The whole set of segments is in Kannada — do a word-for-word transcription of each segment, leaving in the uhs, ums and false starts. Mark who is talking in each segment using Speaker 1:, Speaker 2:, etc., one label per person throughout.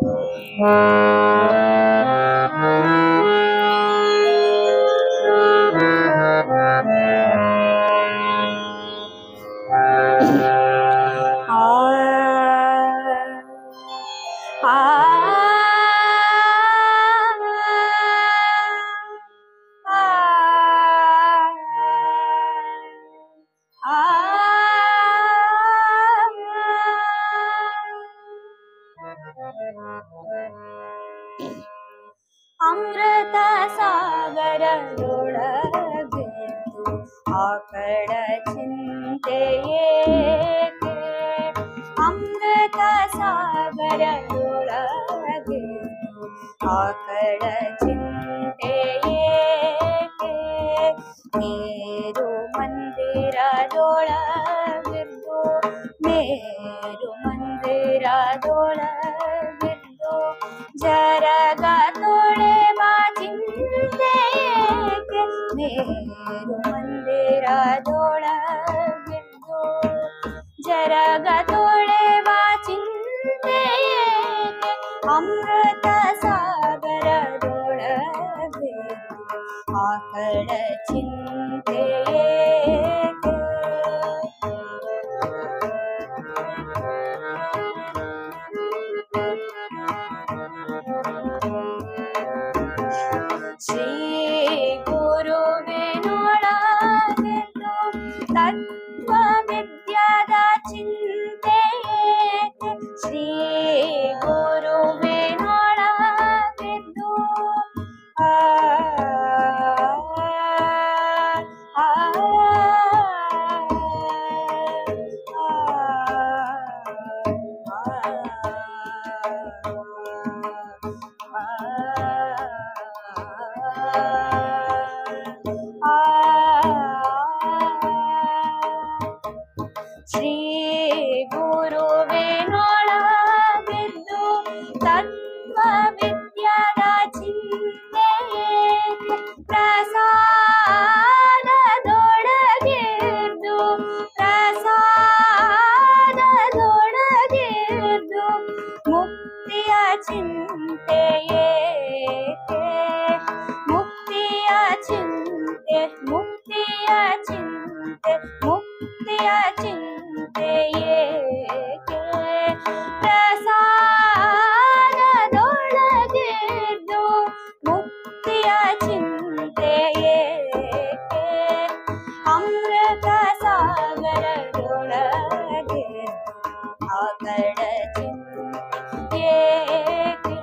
Speaker 1: ಅಮೃತ ಸಾಗರದೊಳಗೆದ್ದು ಆಕಳ ಚಿಂತೆಯೇಕೆ ಅಮೃತ ಸಾಗರದೊಳಗೆದ್ದು ಆಕಳ ಚಿಂತೆಯೇಕೆ ಮೇರು ಮಂದಿರದೊಳಗೆದ್ದು ಮೇರು ಮಂದಿರದೊಳಗೆದ್ದು ಜರಗ ತೊಳೆವ ಚಿಂತೆಯೇಕೆ ಮೇರು ಮಂದಿರದೊಳಗೆದ್ದು ಜರಗ ತೊಳೆವ ಚಿಂತೆಯೇಕೆ ಅಮೃತ ಸಾಗರದೊಳಗೆದ್ದು ಆಕಳ ಚಿಂತೆಯೇಕೆ ಶ್ರೀ ಗುರುವಿನೊಳಗೆದ್ದು ತತ್ವ ವಿದ್ಯಾದ ಚಿಂತೆಯೇಕೆ ಶ್ರೀ ಗುರುವಿನೊಳಗೆದ್ದು ಆ ಆ ಶ್ರೀ ಗುರುವಿನೊಳಗೆದ್ದು ತತ್ವ ವಿದ್ಯಾದ ಚಿಂತೆಯೇಕೆ ಪ್ರಸಾದದೊಳಗೆದ್ದು ಪ್ರಸಾದದೊಳಗೆದ್ದು ಮುಕ್ತಿಯ ಚಿಂತೆಯೇಕೆ ಮುಕ್ತಿಯ ಚಿಂತೆ ಮುಕ್ತಿಯ ಚಿಂತೆ ಮುಕ್ತಿಯ ಚಿಂತೆಯೇಕೆ ಪ್ರಸಾದದೊಳಗೆದ್ದು ಮುಕ್ತಿಯ ಚಿಂತೆಯೇಕೆ ಅಮೃತ ಸಾಗರದೊಳಗೆ ಆಕಳ ಚಿಂತೆಯೇಕೆ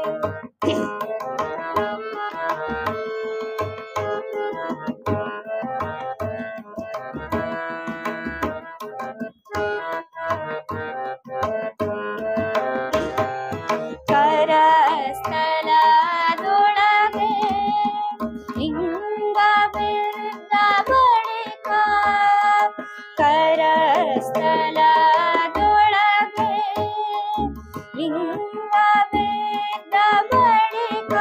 Speaker 1: ಕರಸ್ಥಲದೊಳಗೆ ಲಿಂಗ ಬಿದ್ದ ಬಳಿಕ ಕರಸ್ಥಲದೊಳಗೆ ಲಿಂಗ ಬಿದ್ದ ಬಳಿಕ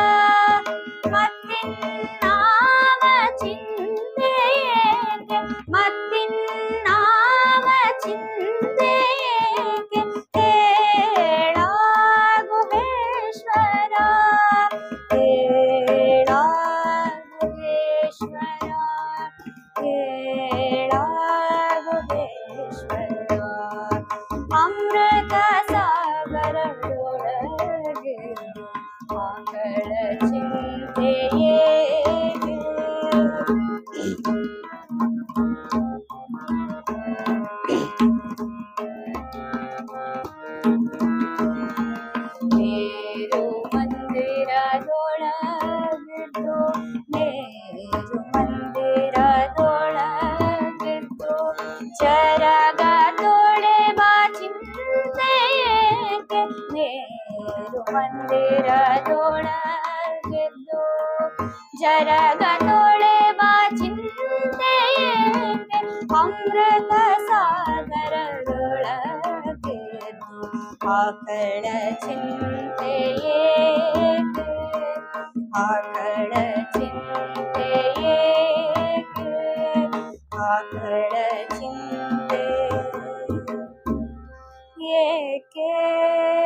Speaker 1: ಮತ್ತಿನ್ನಾವ ಚಿಂತೆಯೇಕೆ ಮತ್ತಿನ್ನಾವ ಚಿಂತೆಯೇಕೆ ಹೇಳಾಗುಹೇಶ್ವರ ಹೇಳಾಗುಹೇಶ್ವರ ಹೇಳಾಗುಹೇಶ್ವರ ಅಮೃತ ಸಾಗರದೊಳಗೆ ಆಕಳ ಚಿಂತೆಯೇಕೆ ಮೇರು ಮಂದಿರದೊಳಗೆದ್ದು ಮೇರು ಮಂದಿರದೊಳಗೆದ್ದು ಜರಗ ತೊಳೆವ ಚಿಂತೆಯೇಕೆ ಮೇರು ಮಂದಿರದೊಳಗೆದ್ದು ಜರಗ ತೊಳೆವ ಚಿಂತೆಯೇಕೆ ಅಮೃತ ಸಾಗರದೊಳಗೆದ್ದು ಆಕಳ ಚಿಂತೆಯೇಕೆ ಆಕಳ ಚಿಂತೆಯೇಕೆ ಆಕಳ ಚಿಂತೆ ಏಕೆ